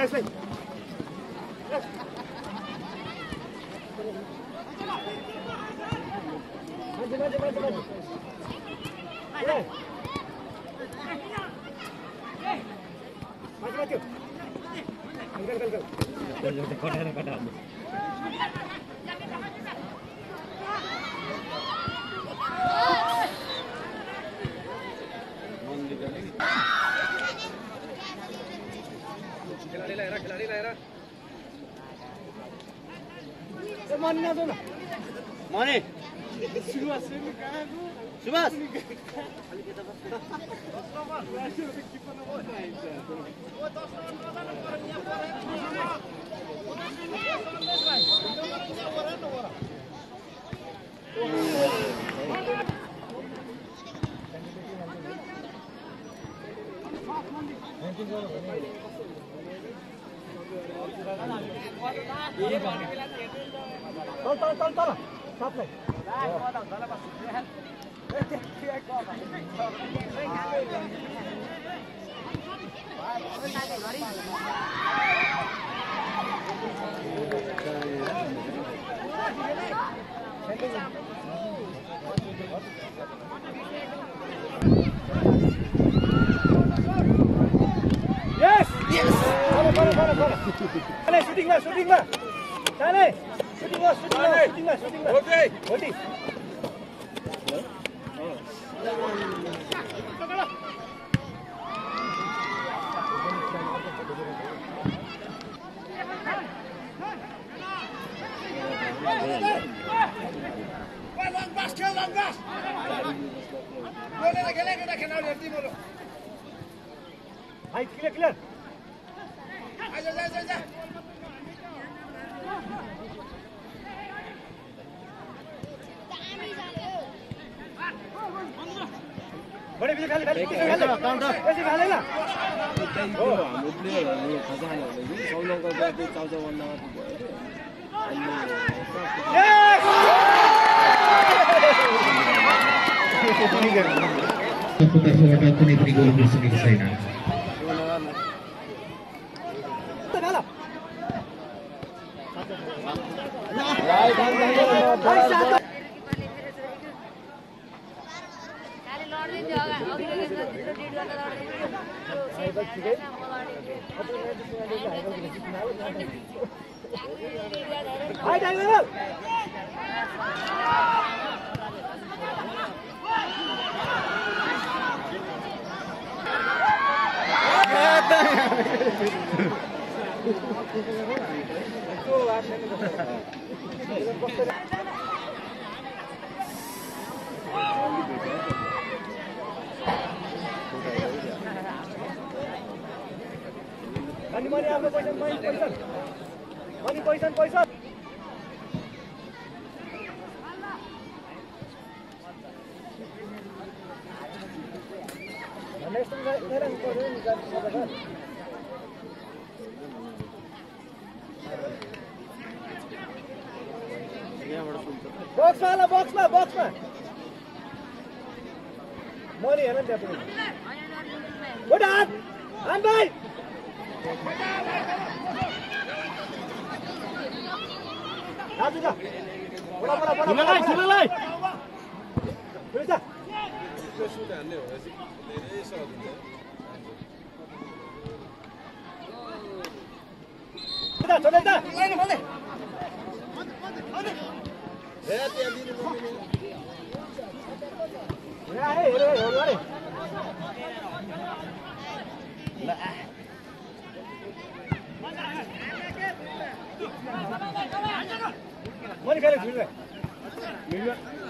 Mane. Subas. Tol. StopเลยYes! Follow. Shooting lah. Chale! Shooting lah. Okay. Long pass. Boleh lagi kenal dia mulu. Hai, clear. Aja. बड़े पीछे खाली counter ऐसे खाले ना ओ हाम्रो प्लेयरहरु खजाना हो नि सौलङको गएको चाउचाउन्ना भयो यस कुनै पनि गोल मिसिएको छैन Hai Daniel. Mani आफ्नो पैसा बक्समा मनी हेर्न त्यहाँ पनि गुड हात भाइ Mani kale झुल मिल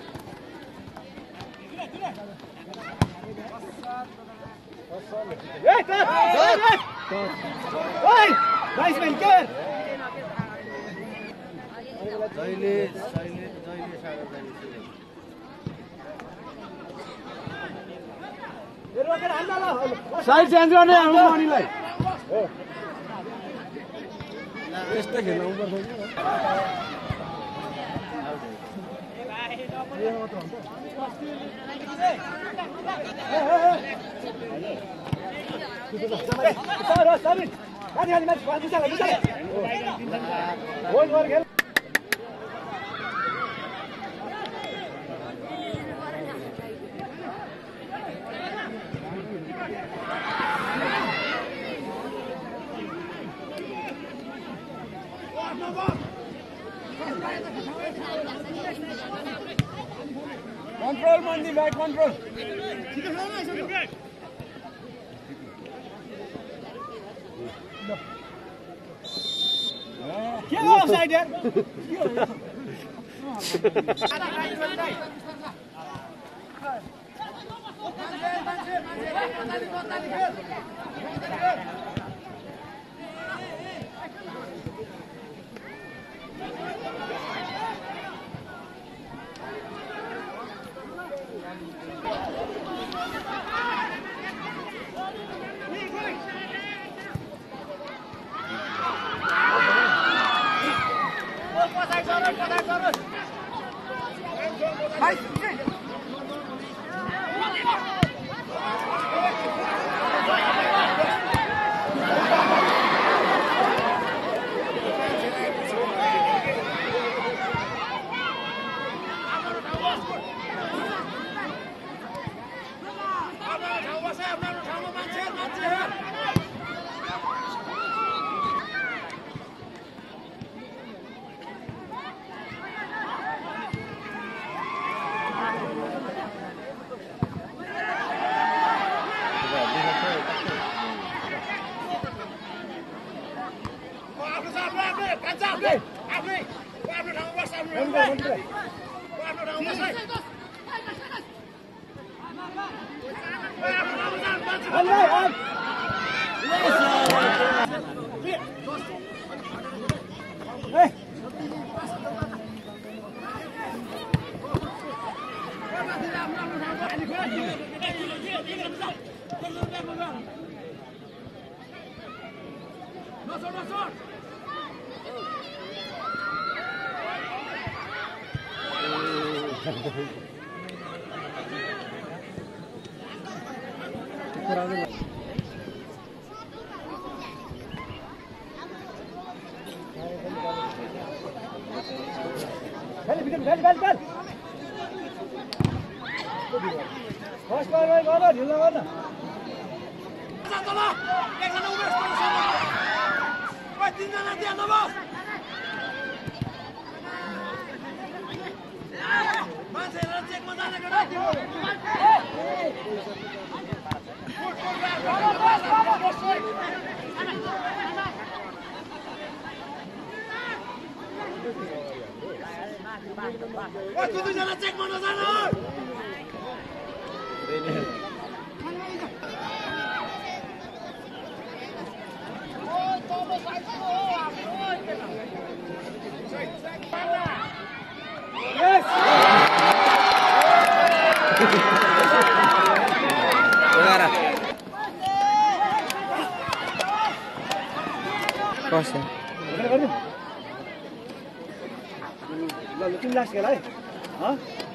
Hey, cut! Hey! Nice man, good! Side change गर्ने हाम्रो मनीलाई यस्तो खेल्नु पर्छ Sorry. Control, Mandi, right control. Get offside there. Tim last गेला है हाँ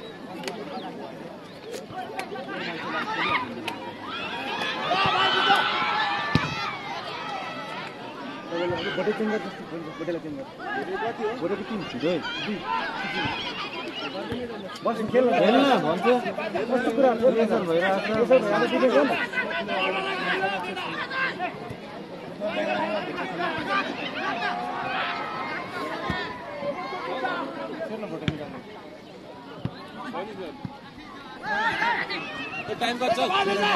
बड़े टीम बड़े टीम बड़े टीम दो बस खेल्न भन्छ कस्तो कुरा प्रेसर भइरहेको छ प्रेसर टाइम का चल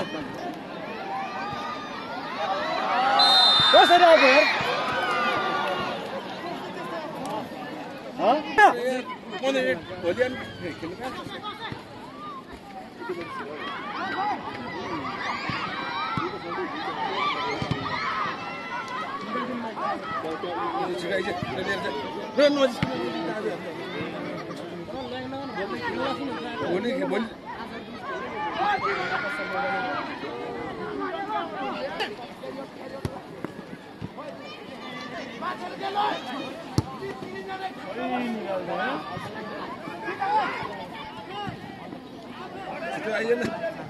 कसरी आउँछ यार हाँ 1 मिनट भोलि खेल्नु कहाँ